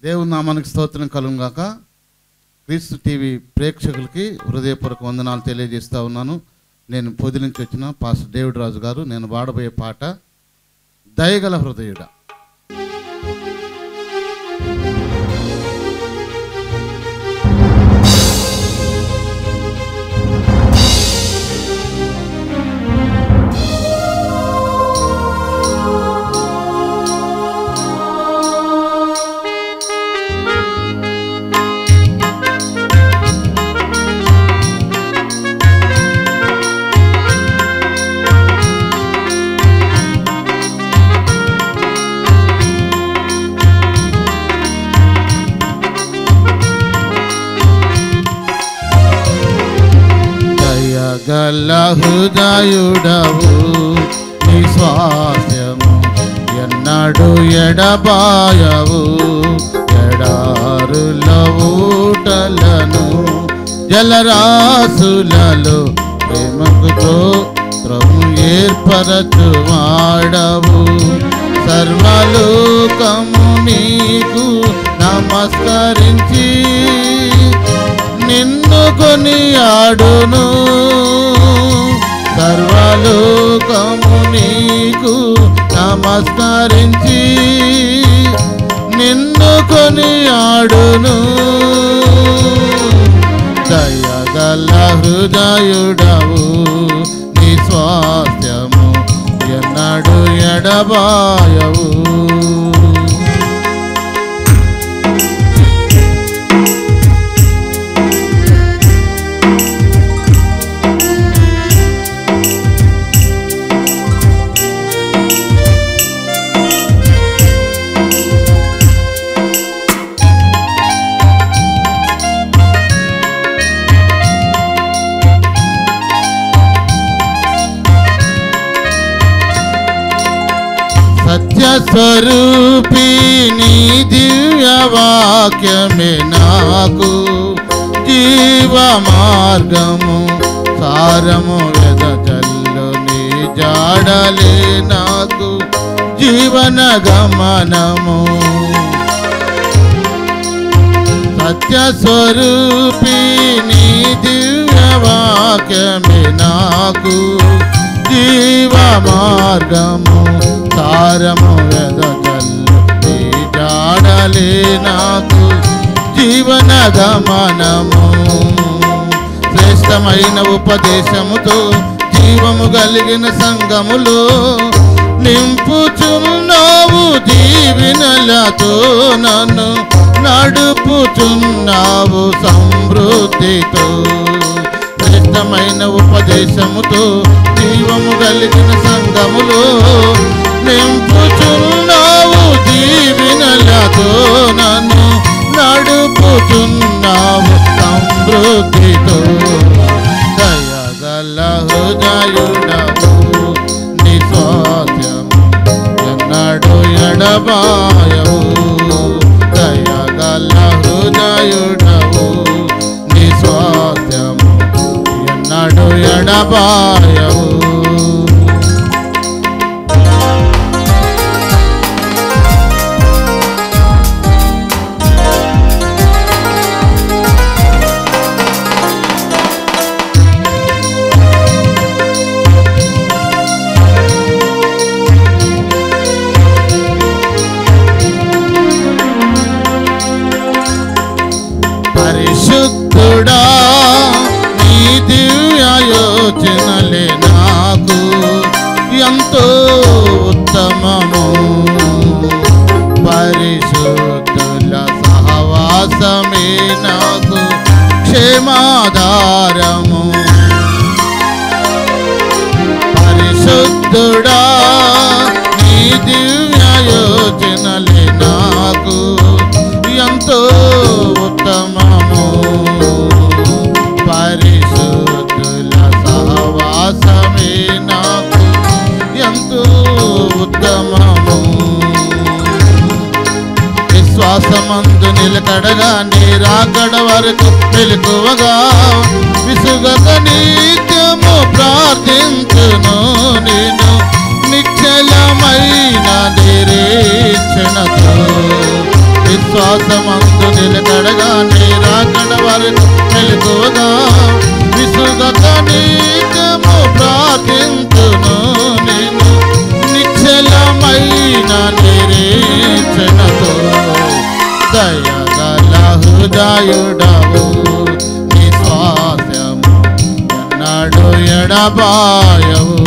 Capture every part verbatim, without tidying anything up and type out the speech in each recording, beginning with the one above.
దేవుని నామానికి స్తోత్రం కలుగును గాక. క్రీస్తు టీవీ ప్రేక్షకులకి హృదయపూర్వక వందనాలు తెలియజేస్తూ ఉన్నాను. నేను పొది నుంచి వచ్చిన పాస్టర్ డేవిడ్ రాజు గారు. నేను పాడబోయే పాట దయగల హృదయుడా. గల హృదయుడవు నీ స్వాస్యము ఎన్నడు ఎడబాయవు. ఎడారుల ఊటలను జలరాసులలో ప్రేమకుతో త్రము ఏర్పరచు వాడవు. సర్వలోకము నీకు నమస్కరించి నిన్ను కొనియాడును. సర్వలోకము నీకు నమస్కరించి నిన్ను కొనియాడును. దయగల హృదయుడవు నీ స్వాస్థ్యము ఎన్నడు ఎడబాయవు. సత్యస్వరూపి నీ దివ్య వాక్యమే నాకు జీవ మార్గము. సారము వెదజల్లు నీ జాడలే నాకు జీవన గమనము. సత్యస్వరూపి నీ దివ్య వాక్యమే నాకు జీవ మార్గము. సారము వెదజల్లు నీ జాడలే నాకు జీవన గమనము. శ్రేష్టమైన ఉపదేశముతో జీవము కలిగిన సంగములో నింపుచున్నావు. దీవెనలతో నన్ను నడుపుచున్నావు సమృద్ధితో. శ్రేష్టమైన ఉపదేశముతో జీవము కలిగిన సంగములో నింపుచున్నావు. దీవెనలతో నన్ను నడుపుచున్నావు సమృద్ధితో. దయగల హృదయుడవు నీ స్వాస్థ్యము ఎన్నడు ఎడబాయవు. దయగల హృదయుడవు నీ స్వాస్థ్యము ఎన్నడు ఎడబాయవు. పరిశుద్ధుడా నీ దివ్య యోచనలే నాకు ఎంతో ఉత్తమము. పరిశుద్ధుల సహవాసమే నాకు క్షేమాధారము. పరిశుద్ధుడా నీ దివ్య యోచనలే నాకు ఎంతో ఉత్తమము. పరిశుద్ధుల సహవాసమే నాకు ఎంతో ఉత్తమము. విశ్వాసమందు నిలకడగా నీ రాకడ వరకు మెలకువగా విసుగక నిత్యము ప్రార్థించును. నేను నిశ్చలమైన నిరీక్షణతో విశ్వాసమందు నిలకడగా నీ రాకడ వరకు మెలకువగా విసుగక నిత్యము ప్రార్థింతును నేను నిశ్చలమైన నిరీక్షణతో దయగల హృదయుడవు నీ స్వాస్థ్యము ఎన్నడు ఎడబాయవు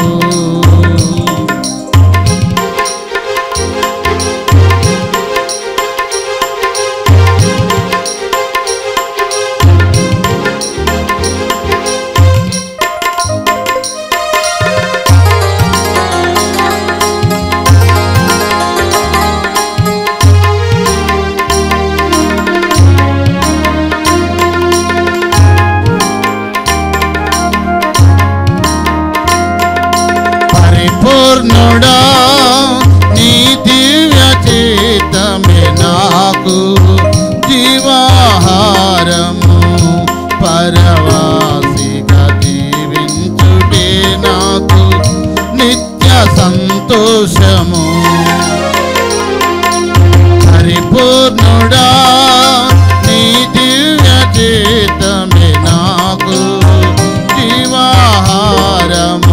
పూర్ణుడా నీ దివ్య చిత్తమే నాకు జీవాహారము పరవాసిగా జీవించుటే నాకు నిత్య సంతోషము పరిపూర్ణుడా నీ దివ్య చిత్తమే నాకు జీవాహారము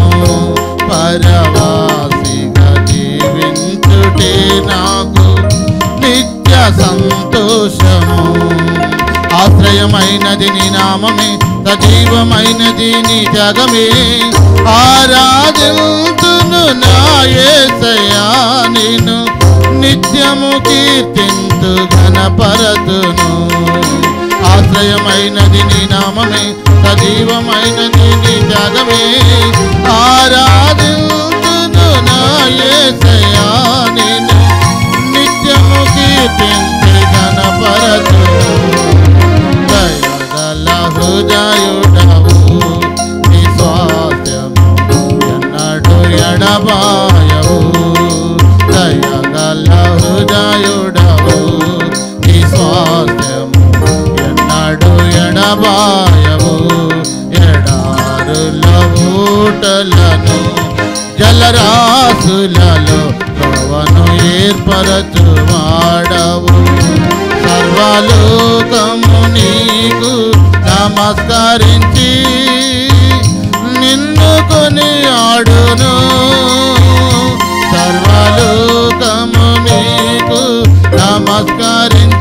పరవాసిగా జీవించుటే నాకు నిత్య సంతోషము ఆశ్రయమైనది నీ నామమే సజీవమైనది నీ జగమే ఆరాధింతును నా యేసయ్యా నిన్ను నిత్యము కీర్తింతు ఘనపరతును ఆశ్రయమైనది నీ నామమే సజీవమైనది నీ జగమే ఆరాధింతును నా యేసయ్యా నిన్ను నిత్యము కీర్తింతు ఘనపరతును దయగల హృదయుడవు నీ స్వాస్థ్యము ఎన్నడు ఎడబాయవు దయగల హృదయుడవు నీ స్వాస్థ్యము ఎన్నడు ఎడబాయవు ఎడారుల ఊటలను జలరాశులలో ప్రవను ఏర్పరచువాడవు సర్వలోకము నీకు నమస్కరించి నిన్ను కొని ఆడును సర్వలోకము నీకు నమస్కరించి